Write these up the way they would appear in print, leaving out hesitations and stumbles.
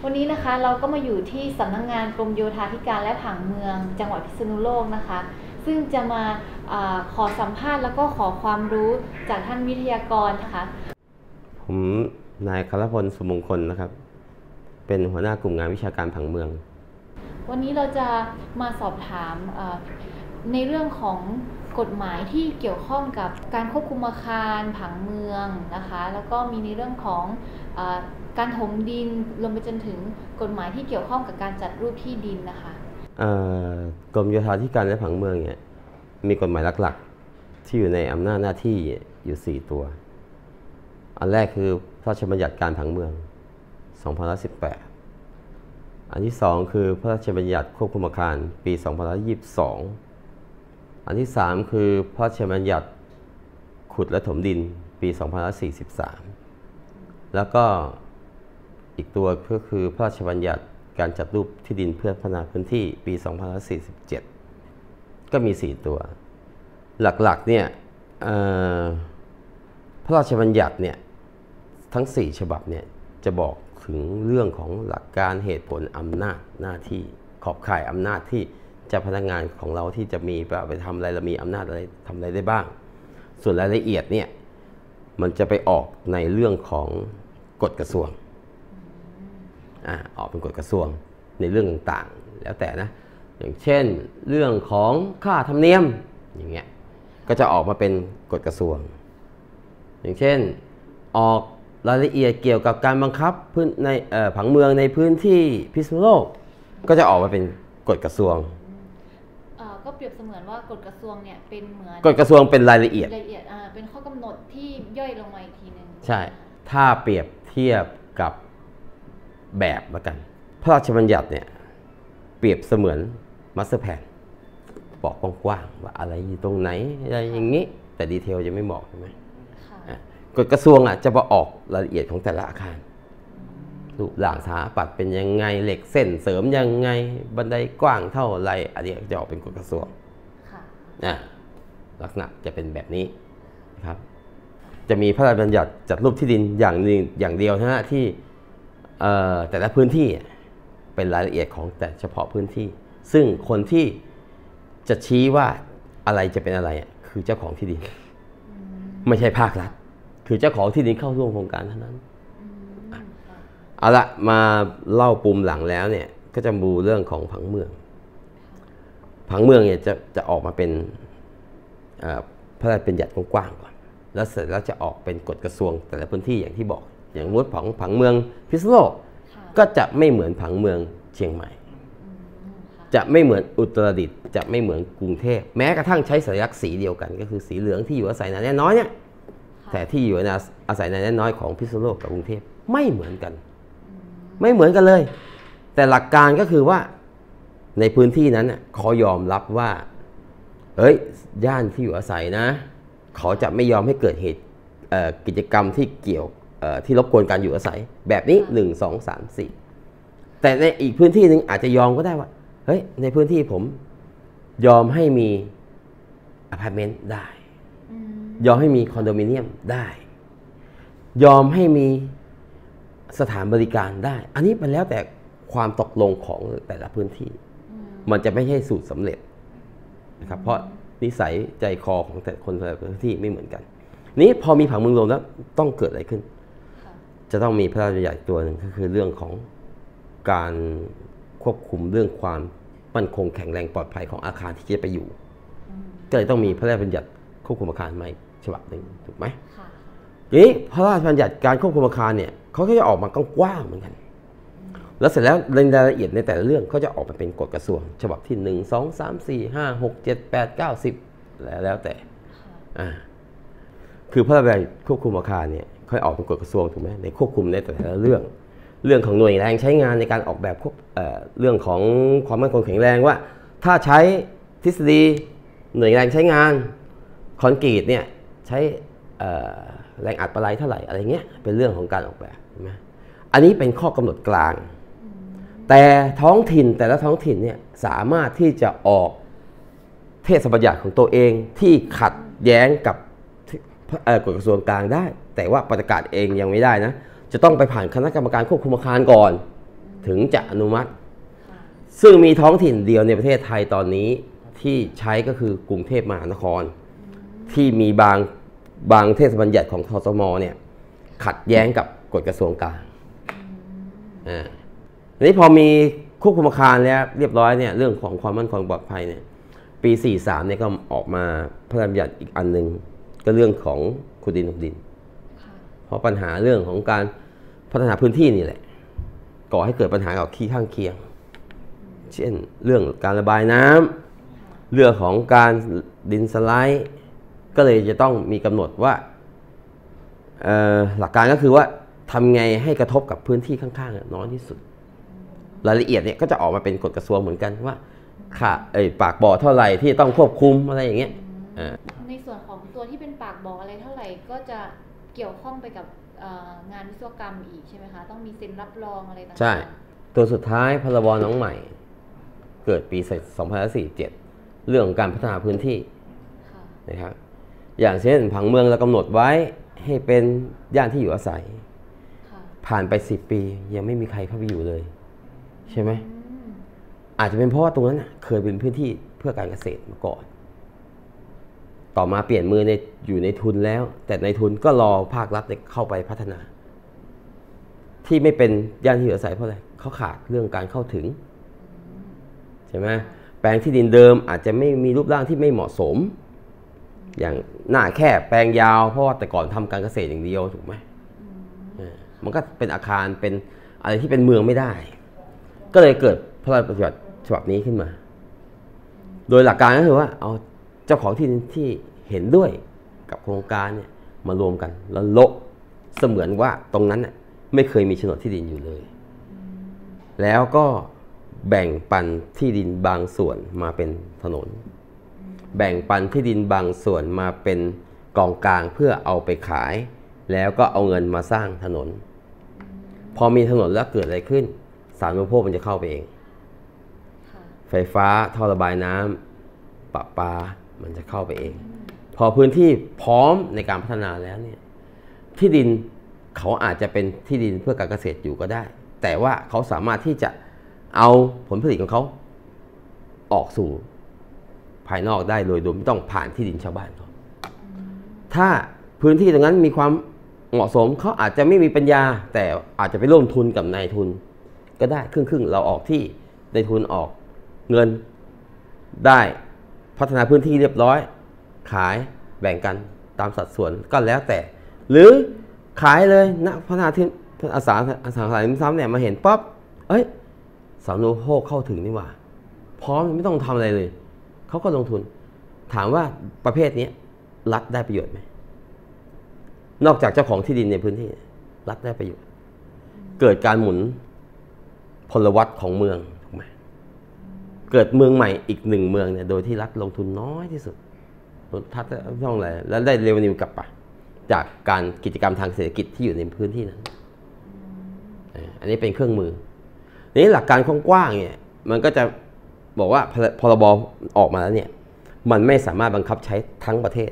วันนี้นะคะเราก็มาอยู่ที่สำนักงานกรมโยธาธิการและผังเมืองจังหวัดพิษณุโลกนะคะซึ่งจะมาขอสัมภาษณ์แล้วก็ขอความรู้จากท่านวิทยากรนะคะผมนายคารพล สุมงคลนะครับเป็นหัวหน้ากลุ่มงานวิชาการผังเมืองวันนี้เราจะมาสอบถามในเรื่องของกฎหมายที่เกี่ยวข้องกับการควบคุมอาคารผังเมืองนะคะแล้วก็มีในเรื่องของการถมดินรวมไปจนถึงกฎหมายที่เกี่ยวข้องกับการจัดรูปที่ดินนะคะกรมโยธาธิการและผังเมืองเนี่ยมีกฎหมายหลักๆที่อยู่ในอำนาจหน้าที่อยู่4ตัวอันแรกคือพระราชบัญญัติการผังเมือง2518อันที่2คือพระราชบัญญัติควบคุมอาคารปี2522อันที่3คือพระราชบัญญัติขุดและถมดินปี2543แล้วก็อีกตัวก็คือพระราชบัญญัติการจัดรูปที่ดินเพื่อพัฒนาพื้นที่ปี2547ก็มี4ตัวหลักๆเนี่ยพระราชบัญญัติเนี่ยทั้ง4ฉบับเนี่ยจะบอกถึงเรื่องของหลักการเหตุผลอำนาจหน้าที่ขอบข่ายอำนาจที่เจ้าพนักงานของเราที่จะมีไปทำอะไรเรามีอำนาจอะไรทำอะไรได้บ้างส่วนรายละเอียดเนี่ยมันจะไปออกในเรื่องของกฎกระทรวงออกเป็นกฎกระทรวงในเรื่องต่างๆแล้วแต่นะอย่างเช่นเรื่องของค่าธรรมเนียมอย่างเงี้ยก็จะออกมาเป็นกฎกระทรวงอย่างเช่นออกรายละเอียดเกี่ยวกับการบังคับในผังเมืองในพื้นที่พิษณุโลกก็จะออกมาเป็นกฎกระทรวงก็เปรียบเสมือนว่ากฎกระทรวงเนี่ยเป็นเหมือนกฎกระทรวงเป็นรายละเอียดเป็นข้อกำหนดที่ย่อยลงมาอีกทีนึงใช่ถ้าเปรียบเทียบกับแบบละกันพระราชบัญญัติเนี่ยเปรียบเสมือนมาสเตอร์แพลนบอกกว้างๆว่าอะไรอยู่ตรงไหนอะไรอย่างนี้แต่ดีเทลจะไม่บอกใช่ไหมกฎกระทรวงจะมาออกรายละเอียดของแต่ละอาคารรูปร่างสถาปัตย์เป็นยังไงเหล็กเส้นเสริมยังไงบันไดกว้างเท่าไรอันนี้จะออกเป็นกฎกระทรวงลักษณะจะเป็นแบบนี้นะครับจะมีพระราชบัญญัติจัดรูปที่ดินอย่างเดียวนะที่แต่ละพื้นที่เป็นรายละเอียดของแต่เฉพาะพื้นที่ซึ่งคนที่จะชี้ว่าอะไรจะเป็นอะไรคือเจ้าของที่ดินไม่ใช่ภาครัฐคือเจ้าของที่ดินเข้าร่วมโครงการเท่านั้นเอาละมาเล่าปุ่มหลังแล้วเนี่ยก็จะดูเรื่องของผังเมืองเนี่ยจะออกมาเป็นพระราชบัญญัติกว้างๆก่อนแล้วเสร็จแล้วจะออกเป็นกฎกระทรวงแต่ละพื้นที่อย่างที่บอกอย่างงดผังเมืองพิษณุโลกก็จะไม่เหมือนผังเมืองเชียงใหม่จะไม่เหมือนอุตรดิตถ์จะไม่เหมือนกรุงเทพแม้กระทั่งใช้สัญลักษณ์สีเดียวกันก็คือสีเหลืองที่อยู่อาศัยหนาแน่นน้อยเนี่ยแต่ที่อยู่อาศัยหนาแน่นน้อยของพิษณุโลกกับกรุงเทพไม่เหมือนกันเลยแต่หลักการก็คือว่าในพื้นที่นั้นเขายอมรับว่าย่านที่อยู่อาศัยนะเขาจะไม่ยอมให้เกิดเหตุกิจกรรมที่เกี่ยวที่รบกวนการอยู่อาศัยแบบนี้1 2 3 4แต่ในอีกพื้นที่หนึ่งอาจจะยอมก็ได้ว่าในพื้นที่ผมยอมให้มีอพาร์ตเมนต์ได้ยอมให้มีคอนโดมิเนียมได้ยอมให้มีสถานบริการได้อันนี้มันแล้วแต่ความตกลงของแต่ละพื้นที่มันจะไม่ใช่สูตรสำเร็จนะครับเพราะนิสัยใจคอของแต่คนแต่ละพื้นที่ไม่เหมือนกันนี้พอมีผังเมืองรวมแล้วต้องเกิดอะไรขึ้นจะต้องมีพระราชบัญญัติตัวหนึ่งก็คือเรื่องของการควบคุมเรื่องความมั่นคงแข็งแรงปลอดภัยของอาคารที่จะไปอยู่ก็เลยต้องมีพระราชบัญญัติควบคุมอาคารใหม่ฉบับหนึ่งถูกไหมทีนี้พระราชบัญญัติการควบคุมอาคารเนี่ยเขาก็จะออกมากว้างเหมือนกันแล้วเสร็จแล้วรายละเอียดในแต่ละเรื่องเขาจะออกมาเป็นกฎกระทรวงฉบับที่1 2 3 4 5 6 7 8 9 10แล้วแต่คือพระราชบัญญัติควบคุมอาคารเนี่ยค่อยออกเป็นกฎกระทรวงถูกไหมในควบคุมในแต่ละเรื่องของหน่วยแรงใช้งานในการออกแบบเรื่องของความมั่นคงแข็งแรงว่าถ้าใช้ทฤษฎีหน่วยแรงใช้งานคอนกรีตเนี่ยใช้แรงอัดปะไลเท่าไหร่อะไรเงี้ยเป็นเรื่องของการออกแบบใช่ไหมอันนี้เป็นข้อกำหนดกลางแต่ท้องถิ่นแต่ละท้องถิ่นเนี่ยสามารถที่จะออกเทศบัญญัติของตัวเองที่ขัดแย้งกับกฎกระทรวงกลางได้แต่ว่าประกาศเองยังไม่ได้นะจะต้องไปผ่านคณะกรรมการควบคุมอาคารก่อนถึงจะอนุมัติซึ่งมีท้องถิ่นเดียวในประเทศไทยตอนนี้ที่ใช้ก็คือกรุงเทพมหานครที่มีบางเทศบัญญัติของทสมเนี่ยขัดแย้งกับกฎกระทรวงกลางทีนี้พอมีควบคุมอาคารแล้วเรียบร้อยเนี่ยเรื่องของความมั่นคงปลอดภัยเนี่ยปี 43เนี่ยก็ออกมาพระราชบัญญัติอีกอันหนึ่งก็เรื่องของขุดดินถมดินเพราะปัญหาเรื่องของการพัฒนาพื้นที่นี่แหละก่อให้เกิดปัญหากับที่ข้างเคียงเช่นเรื่องการระบายน้ำเรื่องของการดินสไลด์ก็เลยจะต้องมีกำหนดว่าหลักการก็คือว่าทำไงให้กระทบกับพื้นที่ข้างๆน้อยที่สุดรายละเอียดเนี่ยก็จะออกมาเป็นกฎกระทรวงเหมือนกันว่าปากบ่อเท่าไหร่ที่ต้องควบคุมอะไรอย่างเงี้ยในส่วนของตัวที่เป็นปากบ่ออะไรเท่าไหร่ก็จะเกี่ยวข้องไปกับงานวิศวกรรมอีกใช่ไหมคะต้องมีเซ็นรับรองอะไรต่างๆใช่ตัวสุดท้ายพรบน้องใหม่เกิดปี 2547 เรื่องของการพัฒนาพื้นที่นะครับอย่างเช่นผังเมืองเรากำหนดไว้ให้เป็นย่านที่อยู่อาศัยผ่านไป10 ปียังไม่มีใครเข้าไปอยู่เลยใช่ไหมอาจจะเป็นเพราะว่าตรงนั้นเคยเป็นพื้นที่เพื่อการเกษตรมาก่อนต่อมาเปลี่ยนมืออยู่ในทุนแล้วแต่ในทุนก็รอภาครัฐเข้าไปพัฒนาที่ไม่เป็นย่านที่อยู่อาศัยเพราะอะไรเขาขาดเรื่องการเข้าถึงใช่ไหมแปลงที่ดินเดิมอาจจะไม่มีรูปร่างที่ไม่เหมาะสมอย่างหน้าแค่แปลงยาวเพราะว่าแต่ก่อนทำการเกษตรอย่างเดียวถูกไหมมันก็เป็นอาคารเป็นอะไรที่เป็นเมืองไม่ได้ก็เลยเกิดพระราชบัญญัติฉบับนี้ขึ้นมาโดยหลักการก็คือว่าเอาเจ้าของที่ดินที่เห็นด้วยกับโครงการเนี่ยมารวมกันแล้วโละเสมือนว่าตรงนั้นไม่เคยมีโฉนดที่ดินอยู่เลยแล้วก็แบ่งปันที่ดินบางส่วนมาเป็นถนนแบ่งปันที่ดินบางส่วนมาเป็นกองกลางเพื่อเอาไปขายแล้วก็เอาเงินมาสร้างถนนพอมีถนนแล้วเกิดอะไรขึ้นสาธารณูปโภคมันจะเข้าไปเองไฟฟ้าท่อระบายน้ำประปามันจะเข้าไปเองพอพื้นที่พร้อมในการพัฒนาแล้วเนี่ยที่ดินเขาอาจจะเป็นที่ดินเพื่อการเกษตรอยู่ก็ได้แต่ว่าเขาสามารถที่จะเอาผลผลิตของเขาออกสู่ภายนอกได้โดยไม่ต้องผ่านที่ดินชาวบ้านเขาถ้าพื้นที่ตรงนั้นมีความเหมาะสมเขาอาจจะไม่มีปัญญาแต่อาจจะไปร่วมทุนกับนายทุนก็ได้ครึ่งเราออกที่นายทุนออกเงินได้พัฒนาพื้นที่เรียบร้อยขายแบ่งกันตามสัดส่วนก็แล้วแต่หรือขายเลยนะพัฒนาที่อสังหาริมทรัพย์เนี่ยมาเห็นป๊อบสาธารณูปโภคเข้าถึงนี่หว่าพร้อมไม่ต้องทำอะไรเลยเขาก็ลงทุนถามว่าประเภทนี้รัฐได้ประโยชน์ไหมนอกจากเจ้าของที่ดินในพื้นที่รัฐได้ประโยชน์เกิดการหมุนพลวัตของเมืองถูกไหมเกิดเมืองใหม่อีก1 เมืองเนี่ยโดยที่รัฐลงทุนน้อยที่สุดทัดช่องอะไรแล้วได้เรเวนิวกลับไปจากการกิจกรรมทางเศรษฐกิจที่อยู่ในพื้นที่นั้นอันนี้เป็นเครื่องมือนี้หลักการกว้างๆเนี่ยมันก็จะบอกว่าพรบออกมาแล้วเนี่ยมันไม่สามารถบังคับใช้ทั้งประเทศ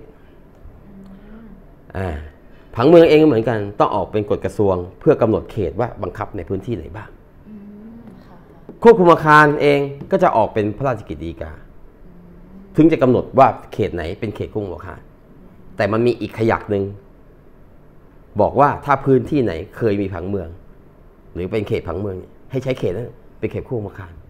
ผังเมืองเองก็เหมือนกันต้องออกเป็นกฎกระทรวงเพื่อกำหนดเขตว่าบังคับในพื้นที่ไหนบ้างควบคุมอาคารเองก็จะออกเป็นพระราชกฤษฎีกาถึงจะกำหนดว่าเขตไหนเป็นเขตควบคุมอาคารแต่มันมีอีกขยักหนึ่งบอกว่าถ้าพื้นที่ไหนเคยมีผังเมืองหรือเป็นเขตผังเมืองให้ใช้เขตนั้นเป็นเขตควบคุมอาคาร